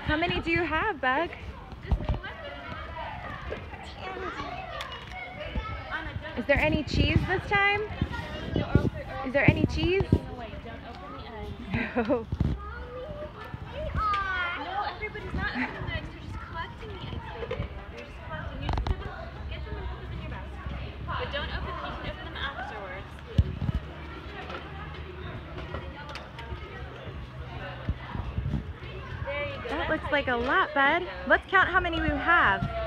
How many do you have, Bug? Is there any cheese this time? Is there any cheese? No. No, everybody's not opening the eggs. They're just collecting the eggs, baby. They're just collecting. You just get them and put them in your basket. But don't open them. You can open them afterwards. There you go. That looks like a lot, Bud. Let's count how many we have.